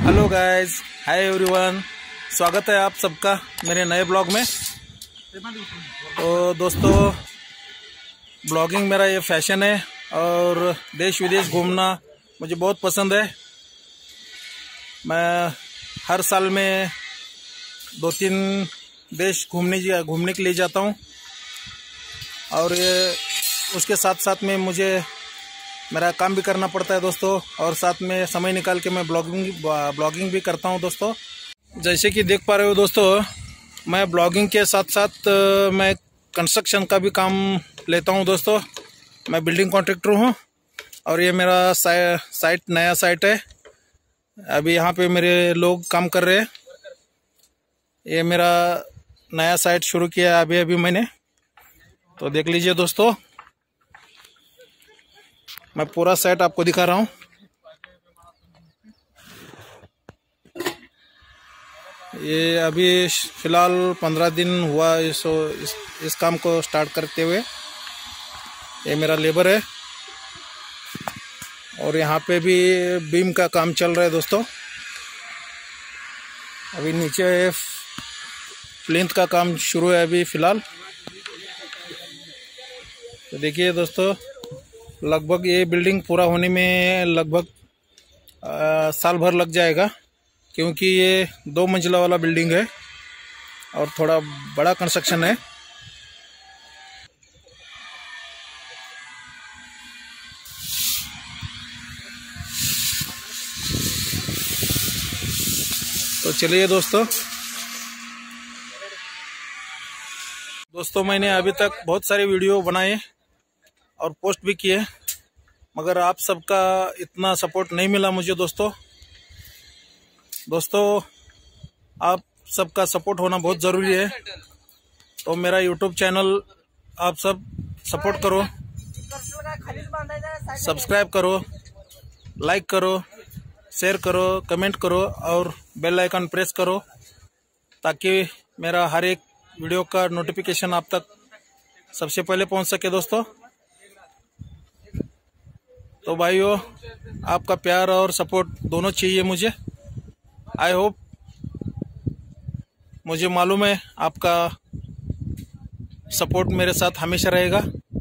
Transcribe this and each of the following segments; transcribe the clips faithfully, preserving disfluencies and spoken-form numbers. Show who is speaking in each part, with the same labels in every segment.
Speaker 1: Hello guys, hi everyone, स्वागत है आप सबका मेरे नए ब्लॉग में। तो दोस्तों, ब्लॉगिंग मेरा ये फैशन है और देश विदेश घूमना मुझे बहुत पसंद है। मैं हर साल में दो तीन देश घूमने घूमने के लिए जाता हूँ और ये उसके साथ साथ में मुझे मेरा काम भी करना पड़ता है दोस्तों, और साथ में समय निकाल के मैं ब्लॉगिंग ब्लॉगिंग भी करता हूं दोस्तों। जैसे कि देख पा रहे हो दोस्तों, मैं ब्लॉगिंग के साथ साथ मैं कंस्ट्रक्शन का भी काम लेता हूं दोस्तों। मैं बिल्डिंग कॉन्ट्रैक्टर हूं और ये मेरा साइट नया साइट है। अभी यहाँ पे मेरे लोग काम कर रहे हैं। ये मेरा नया साइट शुरू किया अभी अभी मैंने, तो देख लीजिए दोस्तों। मैं पूरा सेट आपको दिखा रहा हूँ। ये अभी फिलहाल पंद्रह दिन हुआ इस, इस इस काम को स्टार्ट करते हुए। ये मेरा लेबर है और यहाँ पे भी बीम का काम चल रहा है दोस्तों। अभी नीचे प्लिंथ का काम शुरू है अभी फिलहाल। तो देखिए दोस्तों, लगभग ये बिल्डिंग पूरा होने में लगभग साल भर लग जाएगा, क्योंकि ये दो मंजिला वाला बिल्डिंग है और थोड़ा बड़ा कंस्ट्रक्शन है। तो चलिए दोस्तों दोस्तों मैंने अभी तक बहुत सारे वीडियो बनाए और पोस्ट भी किए, मगर आप सबका इतना सपोर्ट नहीं मिला मुझे दोस्तों। दोस्तों आप सबका सपोर्ट होना बहुत ज़रूरी है। तो मेरा यूट्यूब चैनल आप सब सपोर्ट करो, सब्सक्राइब करो, लाइक करो, शेयर करो, कमेंट करो और बेल आइकन प्रेस करो, ताकि मेरा हर एक वीडियो का नोटिफिकेशन आप तक सबसे पहले पहुंच सके दोस्तों। तो भाइयों, आपका प्यार और सपोर्ट दोनों चाहिए मुझे। आई होप, मुझे मालूम है आपका सपोर्ट मेरे साथ हमेशा रहेगा।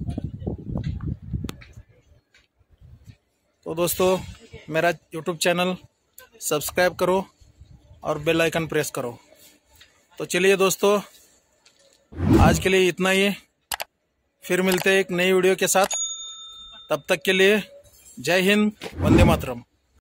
Speaker 1: तो दोस्तों मेरा यूट्यूब चैनल सब्सक्राइब करो और बेल आइकन प्रेस करो। तो चलिए दोस्तों, आज के लिए इतना ही। फिर मिलते हैं एक नई वीडियो के साथ। तब तक के लिए जय हिंद, वंदे मातरम।